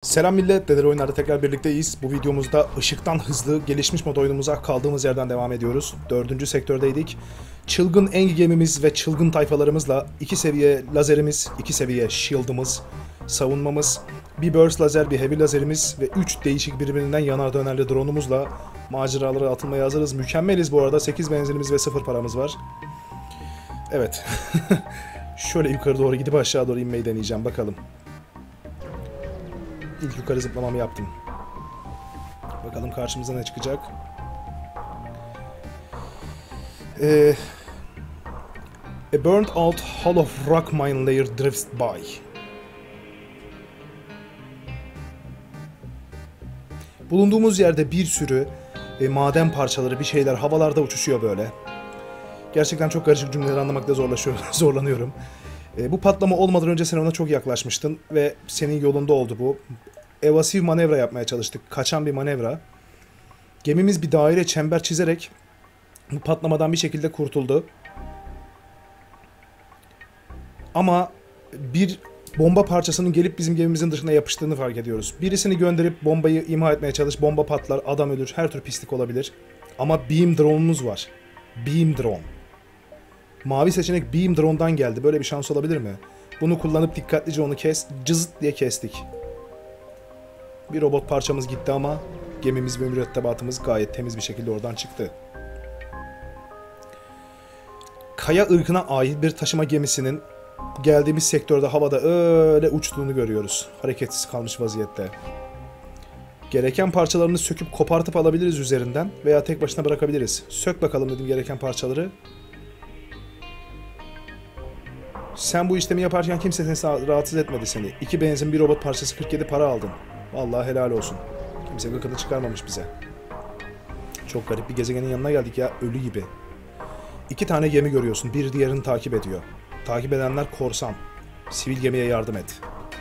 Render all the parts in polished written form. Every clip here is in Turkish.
Selam millet, Dedeler Oyunlar'da tekrar birlikteyiz. Bu videomuzda ışıktan hızlı, gelişmiş mod oyunumuza kaldığımız yerden devam ediyoruz. 4. sektördeydik. Çılgın engi gemimiz ve çılgın tayfalarımızla 2 seviye lazerimiz, 2 seviye shield'ımız, savunmamız, bir burst lazer, bir heavy lazerimiz ve 3 değişik birbirinden yanar dönerli drone'umuzla maceralara atılmaya hazırız. Mükemmeliz bu arada. 8 benzinimiz ve 0 paramız var. Evet. Şöyle yukarı doğru gidip aşağı doğru inmeyi deneyeceğim. Bakalım. İlk yukarı zıplamamı yaptım. Bakalım karşımıza ne çıkacak. A burnt out hull of rock mine layer drifts by. Bulunduğumuz yerde bir sürü maden parçaları, bir şeyler havalarda uçuşuyor böyle. Gerçekten çok karışık cümleleri anlamakta zorlanıyorum. Bu patlama olmadan önce sen ona çok yaklaşmıştın ve senin yolunda oldu bu. Evasiv manevra yapmaya çalıştık. Kaçan bir manevra. Gemimiz bir daire çember çizerek bu patlamadan bir şekilde kurtuldu. Ama bir bomba parçasının gelip bizim gemimizin dışına yapıştığını fark ediyoruz. Birisini gönderip bombayı imha etmeye çalış. Bomba patlar, adam ölür, her tür pislik olabilir. Ama beam drone'umuz var. Beam drone. Mavi seçenek beam drone'dan geldi. Böyle bir şans olabilir mi? Bunu kullanıp dikkatlice onu cızıt diye kestik. Bir robot parçamız gitti ama gemimiz ve mürettebatımız gayet temiz bir şekilde oradan çıktı. Kaya ırkına ait bir taşıma gemisinin geldiğimiz sektörde havada öyle uçtuğunu görüyoruz. Hareketsiz kalmış vaziyette. Gereken parçalarını söküp kopartıp alabiliriz üzerinden veya tek başına bırakabiliriz. Sök bakalım dedim gereken parçaları. Sen bu işlemi yaparken kimse seni rahatsız etmedi seni. 2 benzin, bir robot parçası 47 para aldın. Vallahi helal olsun. Kimse gıkını çıkarmamış bize. Çok garip bir gezegenin yanına geldik ya, ölü gibi. 2 tane gemi görüyorsun, bir diğerini takip ediyor. Takip edenler korsan. Sivil gemiye yardım et.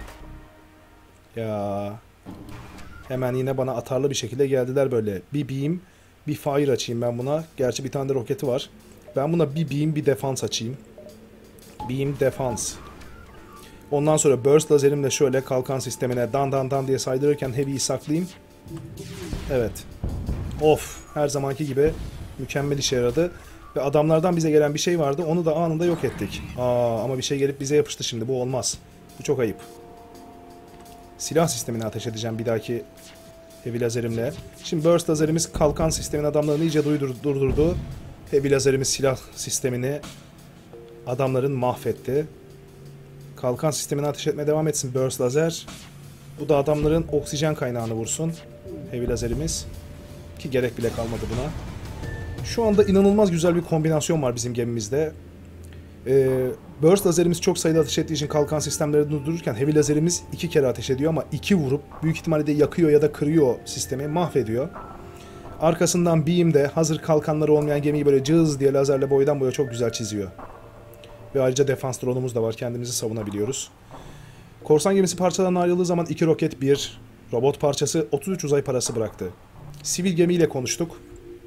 Ya. Hemen yine bana atarlı bir şekilde geldiler böyle. Bir beam, bir fire açayım ben buna. Gerçi bir tane de roketi var. Ben buna bir beam, bir defans açayım. Beam, defans. Ondan sonra burst lazerimle şöyle kalkan sistemine dan dan dan diye saydırırken heavy'yi saklayayım. Evet. Of, her zamanki gibi mükemmel işe yaradı. Ve adamlardan bize gelen bir şey vardı, onu da anında yok ettik. Ama bir şey gelip bize yapıştı şimdi, bu olmaz. Bu çok ayıp. Silah sistemine ateş edeceğim bir dahaki heavy lazerimle. Şimdi burst lazerimiz kalkan sistemin adamlarını iyice durdurdu. Heavy lazerimiz silah sistemini adamların mahvetti. Kalkan sistemine ateş etmeye devam etsin burst lazer. Bu da adamların oksijen kaynağını vursun. Heavy lazerimiz. Ki gerek bile kalmadı buna. Şu anda inanılmaz güzel bir kombinasyon var bizim gemimizde. Burst lazerimiz çok sayıda ateş ettiği için kalkan sistemleri durdururken heavy lazerimiz 2 kere ateş ediyor ama 2 vurup büyük ihtimalle de yakıyor ya da kırıyor sistemi, mahvediyor. Arkasından beam de hazır kalkanları olmayan gemiyi böyle cız diye lazerle boydan boya çok güzel çiziyor. Ve ayrıca defans drone'umuz da var. Kendimizi savunabiliyoruz. Korsan gemisi parçalarından ayrıldığı zaman 2 roket, 1 robot parçası, 33 uzay parası bıraktı. Sivil gemiyle konuştuk.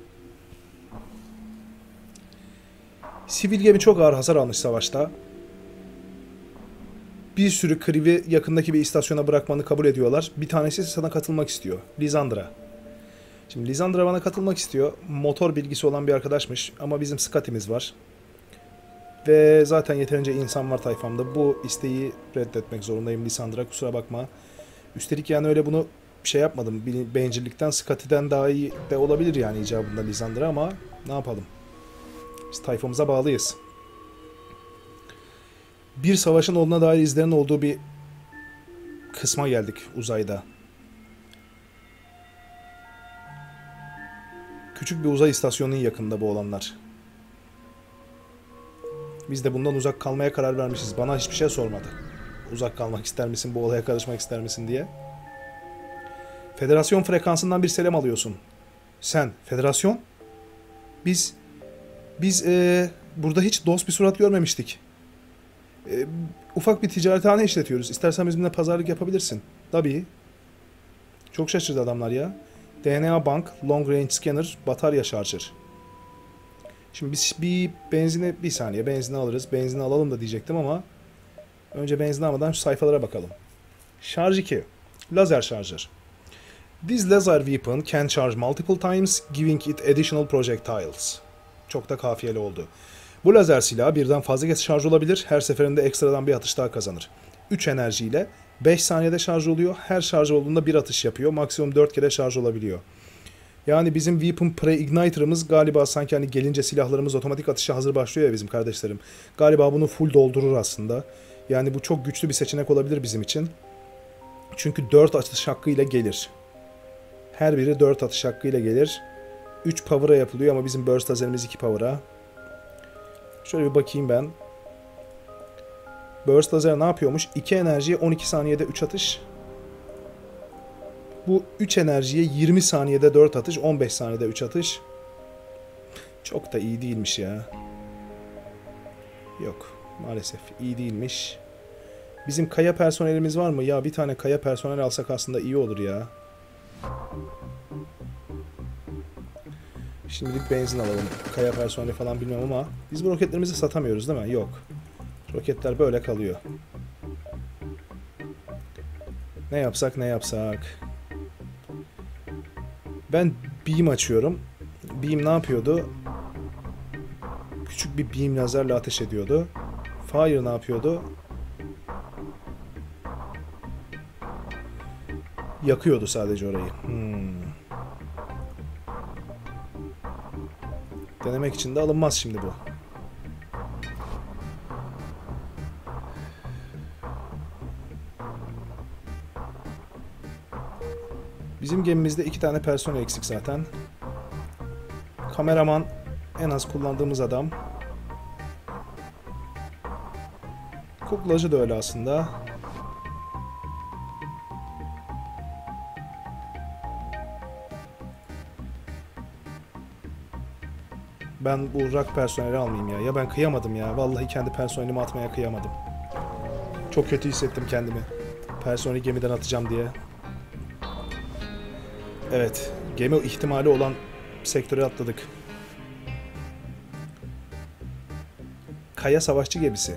Sivil gemi çok ağır hasar almış savaşta. Bir sürü krivi yakındaki bir istasyona bırakmanı kabul ediyorlar. Bir tanesi sana katılmak istiyor. Lisandra. Şimdi Lisandra bana katılmak istiyor. Motor bilgisi olan bir arkadaşmış. Ama bizim Scotty'miz var. Ve zaten yeterince insan var tayfamda. Bu isteği reddetmek zorundayım Lisandra. Kusura bakma. Üstelik yani öyle bunu şey yapmadım. Bencillikten Scotty'den daha iyi de olabilir yani icabında Lisandra ama ne yapalım. Biz tayfamıza bağlıyız. Bir savaşın olduğuna dair izlerin olduğu bir kısma geldik uzayda. Küçük bir uzay istasyonunun yakında bu olanlar. Biz de bundan uzak kalmaya karar vermişiz. Bana hiçbir şey sormadı. Uzak kalmak ister misin, bu olaya karışmak ister misin diye. Federasyon frekansından bir selam alıyorsun. Sen, federasyon? Biz burada hiç dost bir surat görmemiştik. Ufak bir ticarethane işletiyoruz. İstersen bizimle pazarlık yapabilirsin. Tabii. Çok şaşırdı adamlar ya. DNA Bank, Long Range Scanner, batarya şarjır. Şimdi biz bir benzine bir saniye benzini alırız. Benzini alalım da diyecektim ama önce benzin almadan şu sayfalara bakalım. Şarj 2. Lazer şarjör. This laser weapon can charge multiple times, giving it additional projectiles. Çok da kafiyeli oldu. Bu lazer silahı birden fazla kez şarj olabilir. Her seferinde ekstradan bir atış daha kazanır. 3 enerjiyle 5 saniyede şarj oluyor. Her şarj olduğunda bir atış yapıyor. Maksimum 4 kere şarj olabiliyor. Yani bizim Weapon Pre-Igniter'ımız galiba sanki hani gelince silahlarımız otomatik atışa hazır başlıyor ya bizim kardeşlerim. Galiba bunu full doldurur aslında. Yani bu çok güçlü bir seçenek olabilir bizim için. Çünkü 4 atış hakkıyla gelir. Her biri 4 atış hakkıyla gelir. 3 power'a yapılıyor ama bizim burst lazerimiz 2 power'a. Şöyle bir bakayım ben. Burst lazer ne yapıyormuş? 2 enerjiye 12 saniyede 3 atış. Bu 3 enerjiye 20 saniyede 4 atış, 15 saniyede 3 atış. Çok da iyi değilmiş ya. Yok, maalesef iyi değilmiş. Bizim kaya personelimiz var mı? Ya bir tane kaya personel alsak aslında iyi olur ya. Şimdilik benzin alalım. Kaya personeli falan bilmiyorum ama biz bu roketlerimizi satamıyoruz değil mi? Yok. Roketler böyle kalıyor. Ne yapsak ne yapsak. Ben beam açıyorum. Beam ne yapıyordu? Küçük bir beam lazerle ateş ediyordu. Fire ne yapıyordu? Yakıyordu sadece orayı. Denemek için de alınmaz şimdi bu. Bizim gemimizde 2 tane personel eksik zaten. Kameraman en az kullandığımız adam. Kuklacı da öyle aslında. Ben bu rock personeli almayayım ya. Ya ben kıyamadım ya. Vallahi kendi personelimi atmaya kıyamadım. Çok kötü hissettim kendimi. Personeli gemiden atacağım diye. Evet. Gemi ihtimali olan sektöre atladık. Kaya savaşçı gemisi.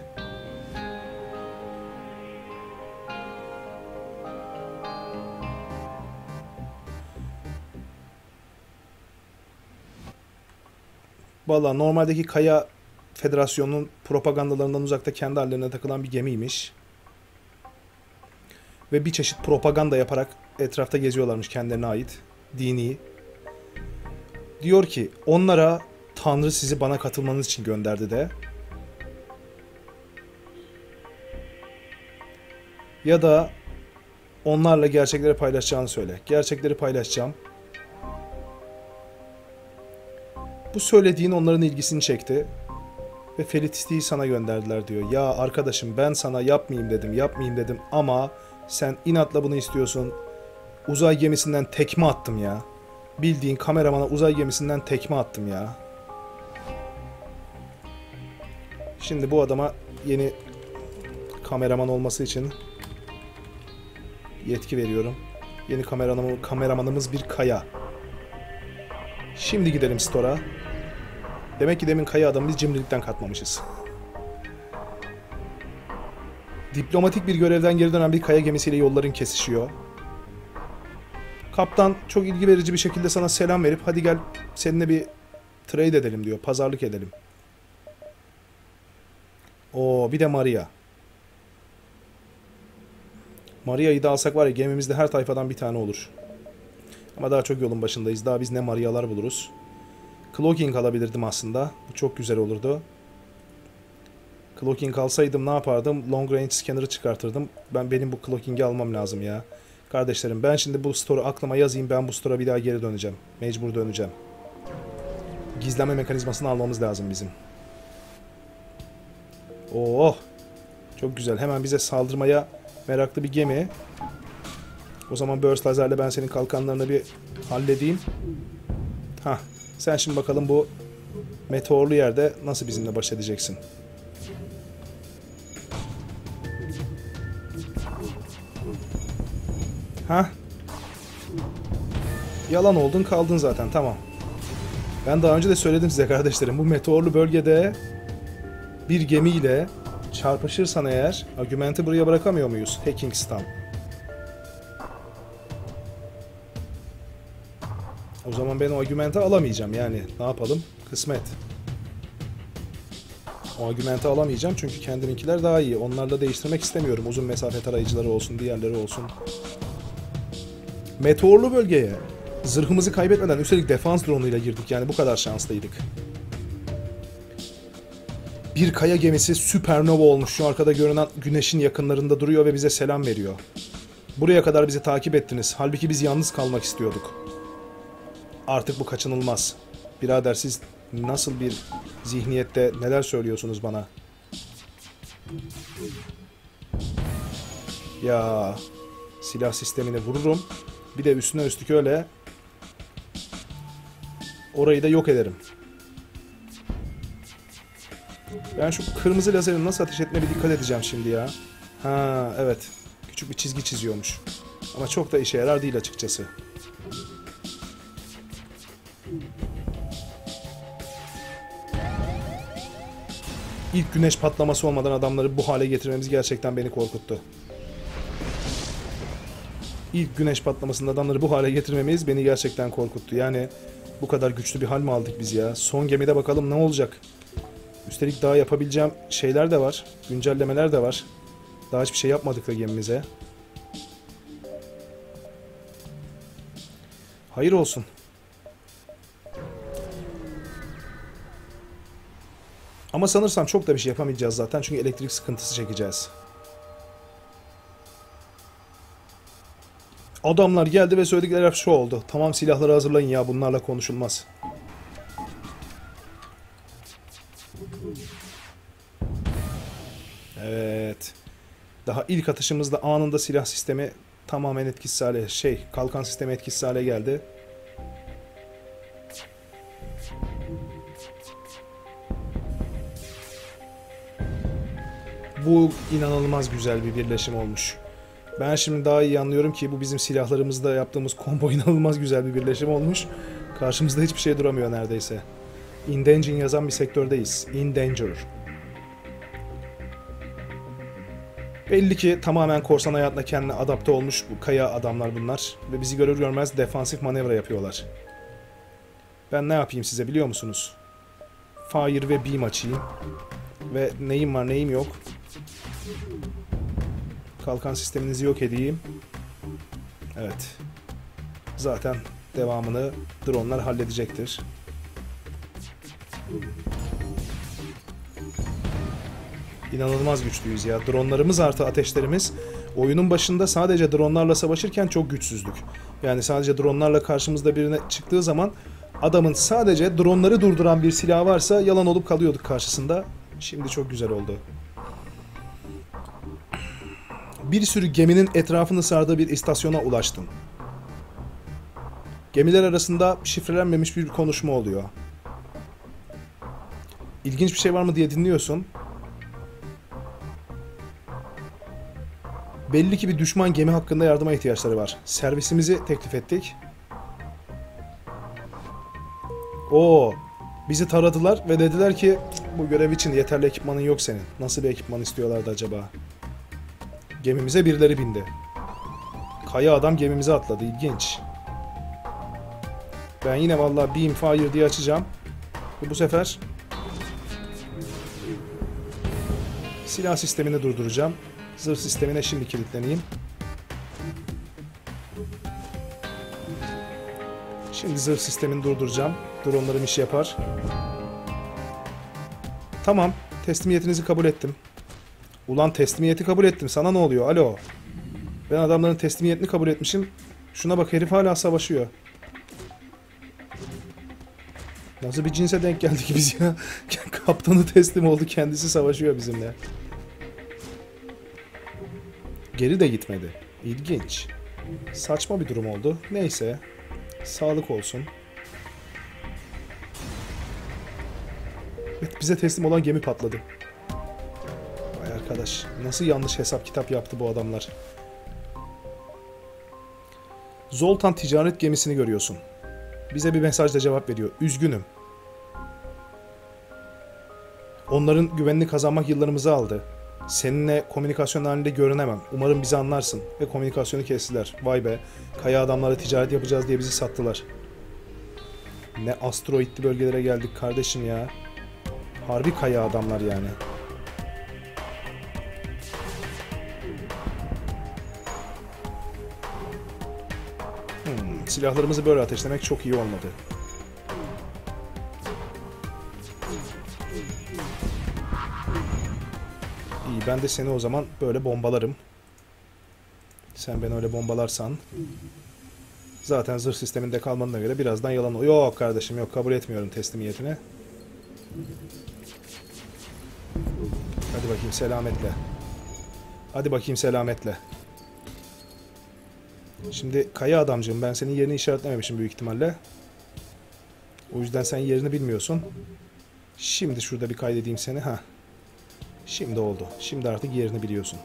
Vallahi normaldeki Kaya Federasyonu'nun propagandalarından uzakta kendi hallerine takılan bir gemiymiş. Ve bir çeşit propaganda yaparak etrafta geziyorlarmış kendilerine ait. Dini. Diyor ki onlara Tanrı sizi bana katılmanız için gönderdi de. Ya da onlarla gerçekleri paylaşacağını söyle. Gerçekleri paylaşacağım. Bu söylediğin onların ilgisini çekti. Ve Felitisti'yi sana gönderdiler diyor. Ya arkadaşım ben sana yapmayayım dedim ama sen inatla bunu istiyorsun. Uzay gemisinden tekme attım ya. Bildiğin kameramana uzay gemisinden tekme attım ya. Şimdi bu adama yeni kameraman olması için yetki veriyorum. Yeni kameramanımız bir Kaya. Şimdi gidelim store'a. Demek ki demin Kaya adamı biz cimrilikten katmamışız. Diplomatik bir görevden geri dönen bir Kaya gemisiyle yolların kesişiyor. Kaptan çok ilgi verici bir şekilde sana selam verip hadi gel seninle bir trade edelim diyor. Pazarlık edelim. Oo bir de Maria. Maria'yı da alsak var ya gemimizde her tayfadan bir tane olur. Ama daha çok yolun başındayız. Daha biz ne Maria'lar buluruz. Cloaking alabilirdim aslında. Bu çok güzel olurdu. Cloaking alsaydım ne yapardım? Long range scanner'ı çıkartırdım. Benim bu Cloaking'i almam lazım ya. Kardeşlerim ben şimdi bu store'u aklıma yazayım. Ben bu store'a bir daha geri döneceğim. Mecbur döneceğim. Gizlenme mekanizmasını almamız lazım bizim. Oh! Çok güzel. Hemen bize saldırmaya meraklı bir gemi. O zaman burst lazerle ben senin kalkanlarını bir halledeyim. Hah. Sen şimdi bakalım bu meteorlu yerde nasıl bizimle baş edeceksin? Hah. Yalan oldun kaldın zaten tamam. Ben daha önce de söyledim size kardeşlerim. Bu meteorlu bölgede bir gemiyle çarpışırsan eğer argumenti buraya bırakamıyor muyuz? Hacking stun. O zaman ben o argümenti alamayacağım yani. Ne yapalım? Kısmet. O argümenti alamayacağım çünkü kendiminkiler daha iyi. Onlarla değiştirmek istemiyorum. Uzun mesafe tarayıcıları olsun, diğerleri olsun. Meteorlu bölgeye zırhımızı kaybetmeden üstelik defans drone'uyla girdik. Yani bu kadar şanslıydık. Bir kaya gemisi süpernova olmuş. Şu arkada görünen güneşin yakınlarında duruyor ve bize selam veriyor. Buraya kadar bizi takip ettiniz. Halbuki biz yalnız kalmak istiyorduk. Artık bu kaçınılmaz. Birader siz nasıl bir zihniyette neler söylüyorsunuz bana? Ya silah sistemini vururum. Bir de üstüne üstlük öyle orayı da yok ederim. Ben şu kırmızı lazerin nasıl ateş etmeye bir dikkat edeceğim şimdi ya. Ha evet. Küçük bir çizgi çiziyormuş. Ama çok da işe yarar değil açıkçası. İlk güneş patlaması olmadan adamları bu hale getirmemiz gerçekten beni korkuttu. İlk güneş patlamasında adamları bu hale getirmemiz beni gerçekten korkuttu. Yani bu kadar güçlü bir hal mi aldık biz ya? Son gemide bakalım ne olacak? Üstelik daha yapabileceğim şeyler de var. Güncellemeler de var. Daha hiçbir şey yapmadık da gemimize. Hayır olsun. Ama sanırsam çok da bir şey yapamayacağız zaten. Çünkü elektrik sıkıntısı çekeceğiz. Adamlar geldi ve söyledikleri şu oldu. Tamam silahları hazırlayın ya bunlarla konuşulmaz. Evet. Daha ilk atışımızda anında silah sistemi tamamen etkisiz hale, kalkan sistemi etkisiz hale geldi. Bu inanılmaz güzel bir birleşim olmuş. Ben şimdi daha iyi anlıyorum ki bu bizim silahlarımızda yaptığımız combo inanılmaz güzel bir birleşim olmuş. Karşımızda hiçbir şey duramıyor neredeyse. In danger yazan bir sektördeyiz. In danger. Belli ki tamamen korsan hayatına kendine adapte olmuş bu kaya adamlar bunlar. Ve bizi görür görmez defansif manevra yapıyorlar. Ben ne yapayım size biliyor musunuz? Fire ve beam açayım. Ve neyim var neyim yok. Kalkan sisteminizi yok edeyim. Evet. Zaten devamını dronlar halledecektir. İnanılmaz güçlüyüz ya. Dronlarımız artı ateşlerimiz. Oyunun başında sadece dronlarla savaşırken çok güçsüzdük. Yani sadece dronlarla karşımızda birine çıktığı zaman adamın sadece dronları durduran bir silahı varsa yalan olup kalıyorduk karşısında. Şimdi çok güzel oldu. Bir sürü geminin etrafını sardığı bir istasyona ulaştım. Gemiler arasında şifrelenmemiş bir konuşma oluyor. İlginç bir şey var mı diye dinliyorsun. Belli ki bir düşman gemi hakkında yardıma ihtiyaçları var. Servisimizi teklif ettik. Bizi taradılar ve dediler ki bu görev için yeterli ekipmanın yok senin. Nasıl bir ekipman istiyorlardı acaba? Gemimize birileri bindi. Kaya adam gemimize atladı. İlginç. Ben yine vallahi Beam Fire diye açacağım. Ve bu sefer silah sistemini durduracağım. Zırh sistemine şimdi kilitleneyim. Şimdi zırh sistemini durduracağım. Dronlarım işi yapar. Tamam. Teslimiyetinizi kabul ettim. Ulan teslimiyeti kabul ettim. Sana ne oluyor? Alo. Ben adamların teslimiyetini kabul etmişim. Şuna bak herif hala savaşıyor. Nasıl bir cinse denk geldik biz ya? Kaptanı teslim oldu. Kendisi savaşıyor bizimle. Geri de gitmedi. İlginç. Saçma bir durum oldu. Neyse. Sağlık olsun. Evet, bize teslim olan gemi patladı. Vay arkadaş. Nasıl yanlış hesap kitap yaptı bu adamlar. Zoltan ticaret gemisini görüyorsun. Bize bir mesajla cevap veriyor. Üzgünüm. Onların güvenini kazanmak yıllarımızı aldı. Seninle komünikasyon halinde görünemem. Umarım bizi anlarsın. Ve komünikasyonu kestiler. Vay be. Kaya adamlarla ticaret yapacağız diye bizi sattılar. Ne asteroidli bölgelere geldik kardeşim ya. Harbi kaya adamlar yani. Silahlarımızı böyle ateşlemek çok iyi olmadı. İyi, ben de seni o zaman böyle bombalarım. Sen beni öyle bombalarsan. Zaten zırh sisteminde kalmadığına göre birazdan yalan... Yok kardeşim, yok, kabul etmiyorum teslimiyetini. Hadi bakayım selametle. Hadi bakayım selametle. Şimdi kaya adamcığım, ben senin yerini işaretlememişim büyük ihtimalle. O yüzden sen yerini bilmiyorsun. Şimdi şurada bir kaydedeyim seni. Ha. Şimdi oldu. Şimdi artık yerini biliyorsun.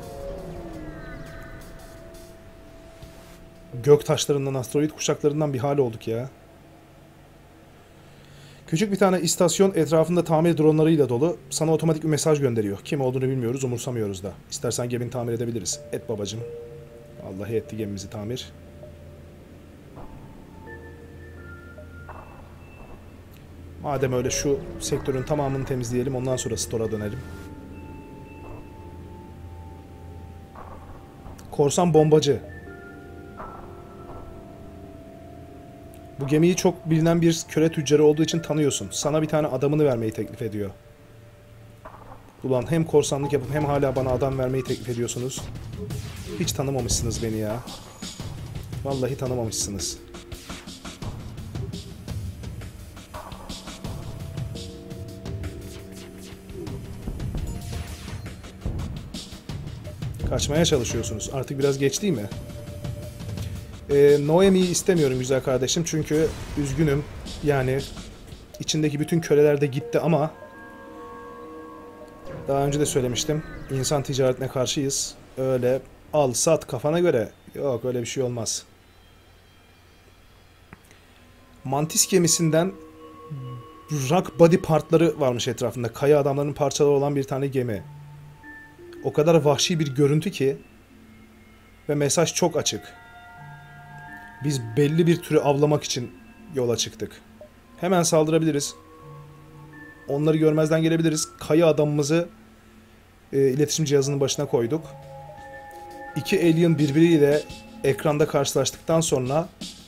Gök taşlarından, asteroid kuşaklarından bir hal olduk ya. Küçük bir tane istasyon etrafında tamir dronlarıyla dolu. Sana otomatik bir mesaj gönderiyor. Kim olduğunu bilmiyoruz, umursamıyoruz da. İstersen gemini tamir edebiliriz. Et babacım. Vallahi etti gemimizi tamir. Madem öyle şu sektörün tamamını temizleyelim. Ondan sonra store'a dönelim. Korsan bombacı. Bu gemiyi çok bilinen bir köle tüccarı olduğu için tanıyorsun. Sana bir tane adamını vermeyi teklif ediyor. Ulan hem korsanlık yapıp hem hala bana adam vermeyi teklif ediyorsunuz. Hiç tanımamışsınız beni ya. Vallahi tanımamışsınız. Kaçmaya çalışıyorsunuz. Artık biraz geç değil mi? Noemi'yi istemiyorum güzel kardeşim. Çünkü üzgünüm. Yani içindeki bütün köleler de gitti ama daha önce de söylemiştim. İnsan ticaretine karşıyız. Öyle al sat kafana göre. Yok, öyle bir şey olmaz. Mantis gemisinden rock body partları varmış etrafında. Kaya adamlarının parçaları olan bir tane gemi. O kadar vahşi bir görüntü ki ve mesaj çok açık. Biz belli bir türü avlamak için yola çıktık. Hemen saldırabiliriz. Onları görmezden gelebiliriz. Kaya adamımızı iletişim cihazının başına koyduk. İki alien birbiriyle ekranda karşılaştıktan sonra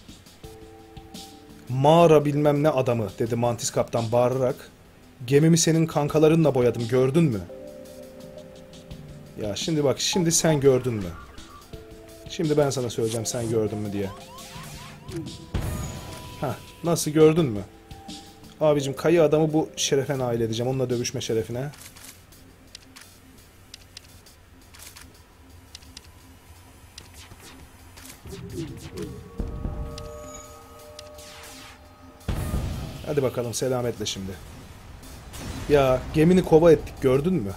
mağara bilmem ne adamı dedi Mantis kaptan bağırarak. Gemimi senin kankalarınla boyadım, gördün mü? Ya şimdi bak, şimdi sen gördün mü? Şimdi ben sana söyleyeceğim sen gördün mü diye. Hah, nasıl, gördün mü? Abicim kayı adamı bu şerefe nail edeceğim. Onunla dövüşme şerefine. Hadi bakalım selametle şimdi. Ya gemini kova ettik, gördün mü?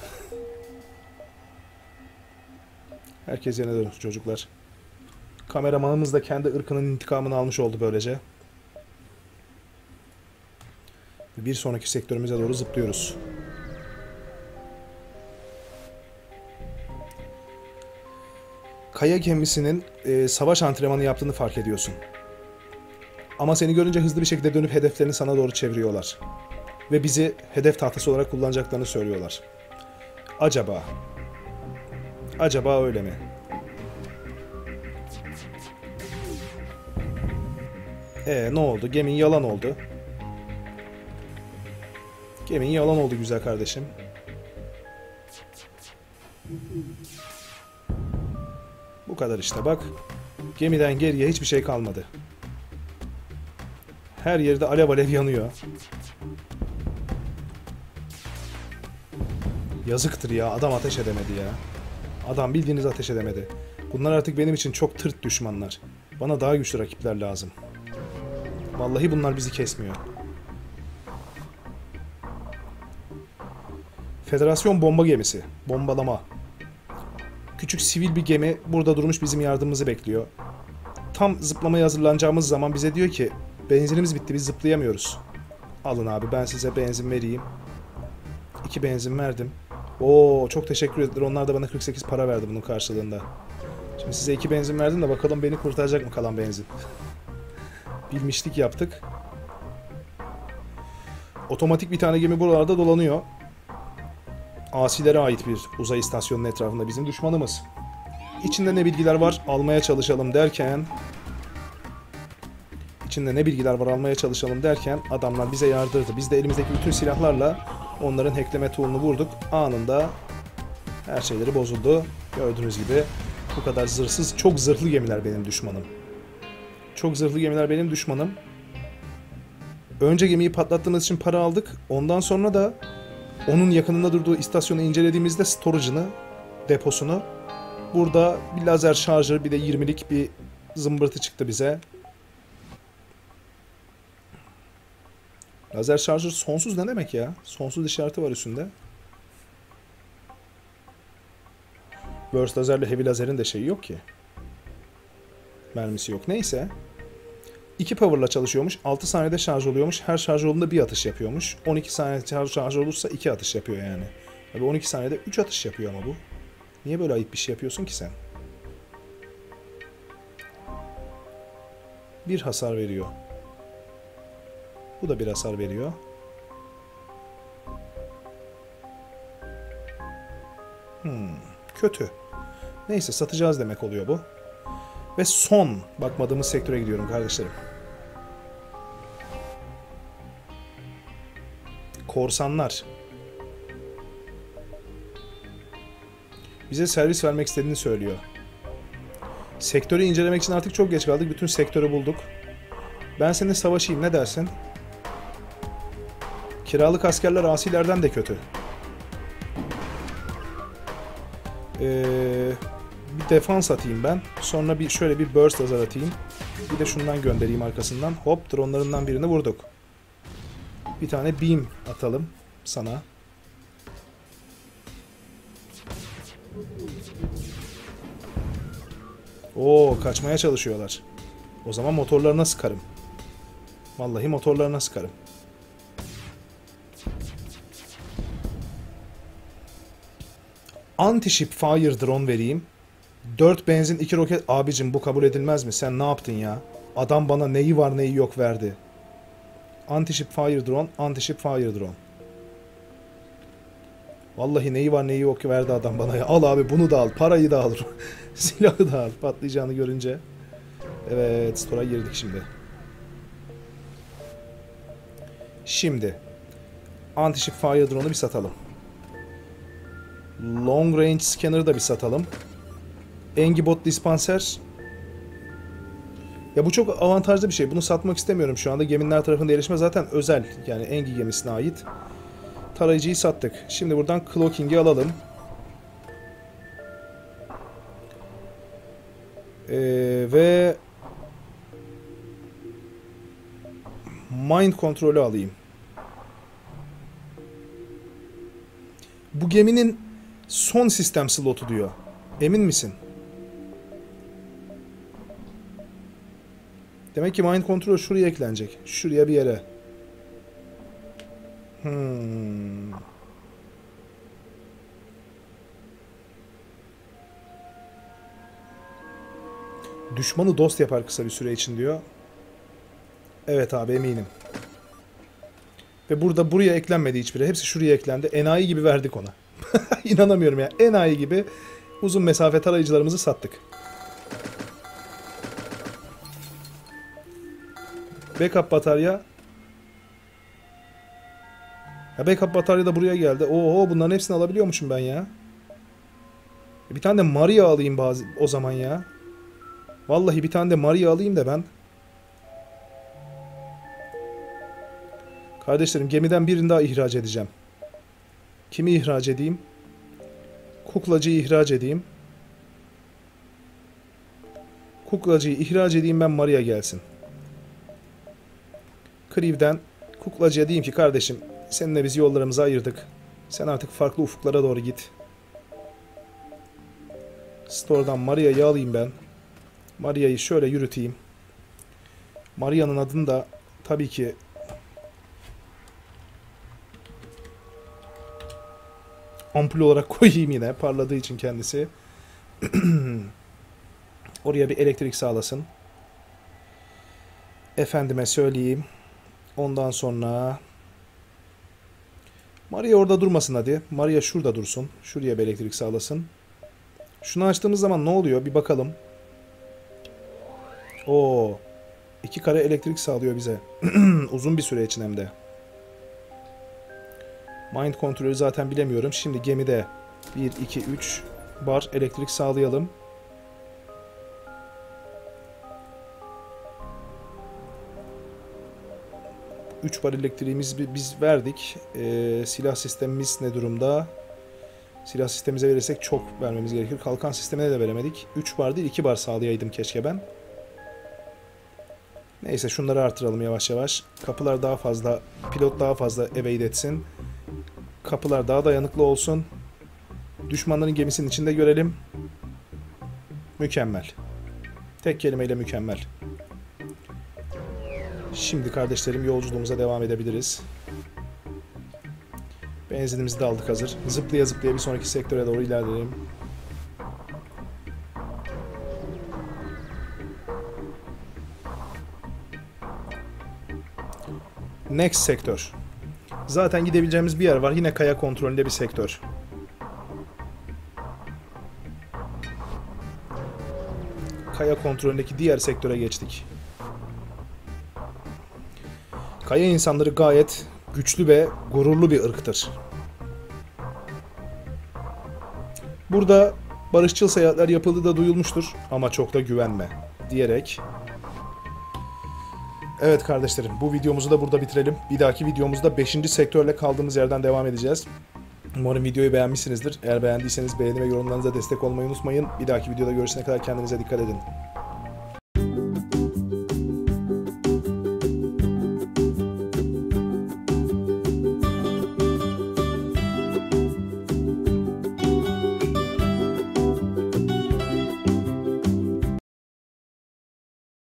Herkes yerine dönsün çocuklar. Kameramanımız da kendi ırkının intikamını almış oldu böylece. Bir sonraki sektörümüze doğru zıplıyoruz. Kaya gemisinin savaş antrenmanı yaptığını fark ediyorsun. Ama seni görünce hızlı bir şekilde dönüp hedeflerini sana doğru çeviriyorlar. Ve bizi hedef tahtası olarak kullanacaklarını söylüyorlar. Acaba? Acaba öyle mi? Ne oldu? Gemin yalan oldu. Gemin yalan oldu güzel kardeşim. Bu kadar işte bak. Gemiden geriye hiçbir şey kalmadı. Her yerde alev alev yanıyor. Yazıktır ya, adam ateş edemedi ya. Adam bildiğiniz ateş edemedi. Bunlar artık benim için çok tırt düşmanlar. Bana daha güçlü rakipler lazım. Vallahi bunlar bizi kesmiyor. Federasyon bomba gemisi. Bombalama. Küçük sivil bir gemi burada durmuş bizim yardımımızı bekliyor. Tam zıplamaya hazırlanacağımız zaman bize diyor ki benzinimiz bitti, biz zıplayamıyoruz. Alın abi, ben size benzin vereyim. 2 benzin verdim. Oo, çok teşekkür ederim. Onlar da bana 48 para verdi bunun karşılığında. Şimdi size 2 benzin verdim de bakalım beni kurtaracak mı kalan benzin. Bilmişlik yaptık. Otomatik bir tane gemi buralarda dolanıyor. Asilere ait bir uzay istasyonunun etrafında bizim düşmanımız. İçinde ne bilgiler var almaya çalışalım derken adamlar bize yardırdı. Biz de elimizdeki bütün silahlarla onların hackleme tool'unu vurduk. Anında her şeyleri bozuldu. Gördüğünüz gibi bu kadar zırhsız, çok zırhlı gemiler benim düşmanım. Çok zırhlı gemiler benim düşmanım. Önce gemiyi patlattığımız için para aldık. Ondan sonra da onun yakınında durduğu istasyonu incelediğimizde storage'ını, deposunu, burada bir lazer şarjör, bir de 20'lik bir zımbırtı çıktı bize. Lazer şarjör sonsuz ne demek ya? Sonsuz işareti var üstünde. Burst lazerle heavy lazerin de şeyi yok ki. Mermisi yok. Neyse. 2 power'la çalışıyormuş. 6 saniyede şarj oluyormuş. Her şarj olduğunda bir atış yapıyormuş. 12 saniyede şarj olursa 2 atış yapıyor yani. Tabii 12 saniyede 3 atış yapıyor ama bu. Niye böyle ayıp bir şey yapıyorsun ki sen? Bir hasar veriyor. Bu da bir hasar veriyor. Kötü. Neyse satacağız demek oluyor bu. Ve son bakmadığımız sektöre gidiyorum kardeşlerim. Korsanlar. Bize servis vermek istediğini söylüyor. Sektörü incelemek için artık çok geç kaldık. Bütün sektörü bulduk. Ben seninle savaşayım, ne dersin? Kiralık askerler asilerden de kötü. Bir defans atayım ben. Sonra şöyle bir burst lazer atayım. Bir de şundan göndereyim arkasından. Hop, dronlarından birini vurduk. Bir tane beam atalım sana. Oo, kaçmaya çalışıyorlar. O zaman motorlarına sıkarım. Vallahi motorlarına sıkarım. Anti-ship fire drone vereyim. 4 benzin 2 roket. Abicim bu kabul edilmez mi? Sen ne yaptın ya? Adam bana neyi var neyi yok verdi. Anti-ship fire drone. Anti-ship fire drone. Vallahi neyi var neyi yok verdi adam bana ya. Al abi, bunu da al. Parayı da al. Silahı da al. Patlayacağını görünce. Evet. Store'a girdik şimdi. Anti-ship fire drone'u bir satalım. Long range scanner'ı da bir satalım. Engibot dispanser. Ya bu çok avantajlı bir şey. Bunu satmak istemiyorum şu anda. Gemiler tarafında erişme zaten özel. Yani Engi gemisine ait. Tarayıcıyı sattık. Şimdi buradan cloaking'i alalım. Ve mind kontrolü alayım. Bu geminin son sistem slotu diyor. Emin misin? Demek ki mind kontrol şuraya eklenecek. Şuraya bir yere. Düşmanı dost yapar kısa bir süre için diyor. Evet abi, eminim. Ve buraya eklenmedi hiçbiri. Hepsi şuraya eklendi. Enayi gibi verdik ona. İnanamıyorum ya. Enayi gibi uzun mesafe tarayıcılarımızı sattık. Backup batarya. Ya backup batarya da buraya geldi. Oho, bunların hepsini alabiliyormuşum ben ya. Bir tane de Maria alayım o zaman ya. Vallahi bir tane de Maria alayım da ben. Kardeşlerim, gemiden birini daha ihraç edeceğim. Kimi ihraç edeyim? Kuklacıyı ihraç edeyim. Kuklacıyı ihraç edeyim ben, Maria gelsin. Creev'den kuklacıya diyeyim ki kardeşim, seninle biz yollarımızı ayırdık. Sen artık farklı ufuklara doğru git. Store'dan Maria'yı alayım ben. Maria'yı şöyle yürüteyim. Maria'nın adını da tabii ki ampul olarak koyayım yine. Parladığı için kendisi. Oraya bir elektrik sağlasın. Efendime söyleyeyim. Ondan sonra Maria orada durmasın hadi. Maria şurada dursun. Şuraya bir elektrik sağlasın. Şunu açtığımız zaman ne oluyor? Bir bakalım. Oo. 2 kare elektrik sağlıyor bize. Uzun bir süre için hem de. Mind kontrolü zaten bilemiyorum. Şimdi gemide 1, 2, 3 bar elektrik sağlayalım. Üç bar elektriğimizi biz verdik. Silah sistemimiz ne durumda? Silah sistemimize verirsek çok vermemiz gerekir. Kalkan sistemine de veremedik. 3 bar değil 2 bar sağlayaydım keşke ben. Neyse şunları artıralım yavaş yavaş. Kapılar daha fazla, pilot daha fazla evade etsin. Kapılar daha dayanıklı olsun. Düşmanların gemisinin içinde görelim. Mükemmel. Tek kelimeyle mükemmel. Şimdi kardeşlerim yolculuğumuza devam edebiliriz. Benzinimizi de aldık hazır. Zıplaya zıplaya bir sonraki sektöre doğru ilerleyelim. Next sektör. Zaten gidebileceğimiz bir yer var. Yine kaya kontrolünde bir sektör. Kaya kontrolündeki diğer sektöre geçtik. Kaya insanları gayet güçlü ve gururlu bir ırktır. Burada barışçıl seyahatler yapıldığı da duyulmuştur ama çok da güvenme diyerek. Evet kardeşlerim, bu videomuzu da burada bitirelim. Bir dahaki videomuzda 5. sektörle kaldığımız yerden devam edeceğiz. Umarım videoyu beğenmişsinizdir. Eğer beğendiyseniz beğeni ve yorumlarınıza destek olmayı unutmayın. Bir dahaki videoda görüşene kadar kendinize dikkat edin.